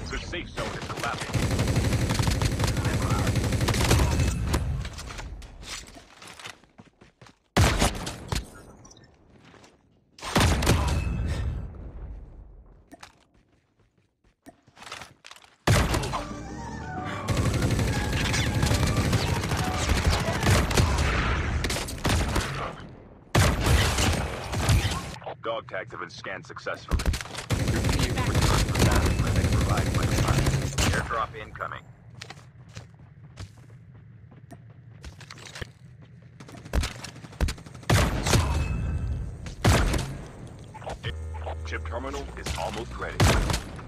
The safe zone is collapsing. Dog tags have been scanned successfully. Your team will return for battery limit provided by the pilot. Airdrop incoming. Chip terminal is almost ready.